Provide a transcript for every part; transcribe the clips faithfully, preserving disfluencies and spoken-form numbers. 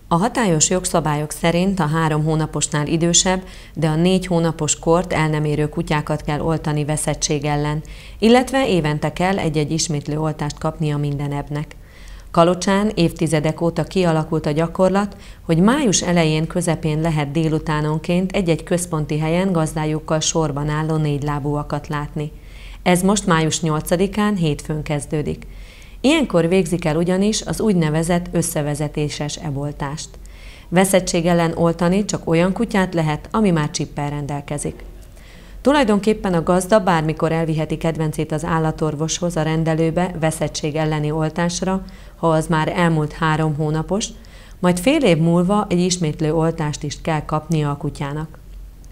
A hatályos jogszabályok szerint a három hónaposnál idősebb, de a négy hónapos kort el nem érő kutyákat kell oltani veszettség ellen, illetve évente kell egy-egy ismétlő oltást kapnia minden ebnek. Kalocsán évtizedek óta kialakult a gyakorlat, hogy május elején közepén lehet délutánonként egy-egy központi helyen gazdájukkal sorban álló négylábúakat látni. Ez most május nyolcadikán hétfőn kezdődik. Ilyenkor végzik el ugyanis az úgynevezett összevezetéses eboltást. Veszettség ellen oltani csak olyan kutyát lehet, ami már csippel rendelkezik. Tulajdonképpen a gazda bármikor elviheti kedvencét az állatorvoshoz, a rendelőbe veszettség elleni oltásra, ha az már elmúlt három hónapos, majd fél év múlva egy ismétlő oltást is kell kapnia a kutyának.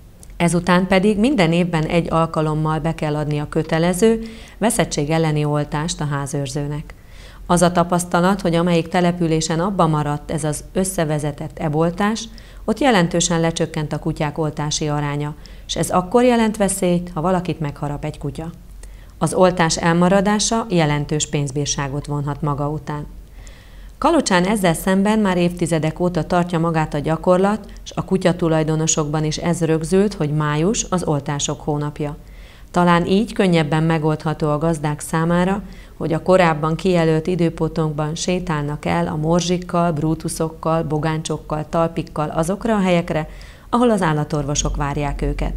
Ezután pedig minden évben egy alkalommal be kell adni a kötelező veszettség elleni oltást a házőrzőnek. Az a tapasztalat, hogy amelyik településen abba maradt ez az összevezetett eboltás, ott jelentősen lecsökkent a kutyák oltási aránya, és ez akkor jelent veszélyt, ha valakit megharap egy kutya. Az oltás elmaradása jelentős pénzbírságot vonhat maga után. Kalocsán ezzel szemben már évtizedek óta tartja magát a gyakorlat, és a kutyatulajdonosokban is ez rögzült, hogy május az oltások hónapja. Talán így könnyebben megoldható a gazdák számára, hogy a korábban kijelölt időpontokban sétálnak el a morzsikkal, brútuszokkal, bogáncsokkal, talpikkal azokra a helyekre, ahol az állatorvosok várják őket.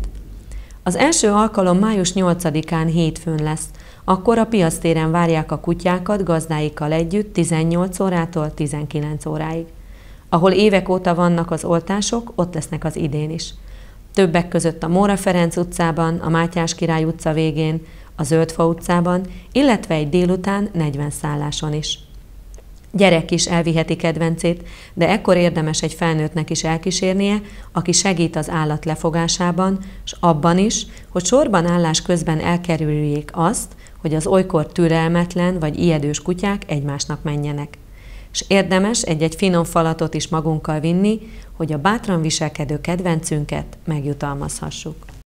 Az első alkalom május nyolcadikán hétfőn lesz, akkor a piactéren várják a kutyákat gazdáikkal együtt tizennyolc órától tizenkilenc óráig. Ahol évek óta vannak az oltások, ott lesznek az idén is. Többek között a Móra Ferenc utcában, a Mátyás Király utca végén, a Zöldfa utcában, illetve egy délután negyven szálláson is. Gyerek is elviheti kedvencét, de ekkor érdemes egy felnőttnek is elkísérnie, aki segít az állat lefogásában, s abban is, hogy sorban állás közben elkerüljék azt, hogy az olykor türelmetlen vagy ijedős kutyák egymásnak menjenek. És érdemes egy-egy finom falatot is magunkkal vinni, hogy a bátran viselkedő kedvencünket megjutalmazhassuk.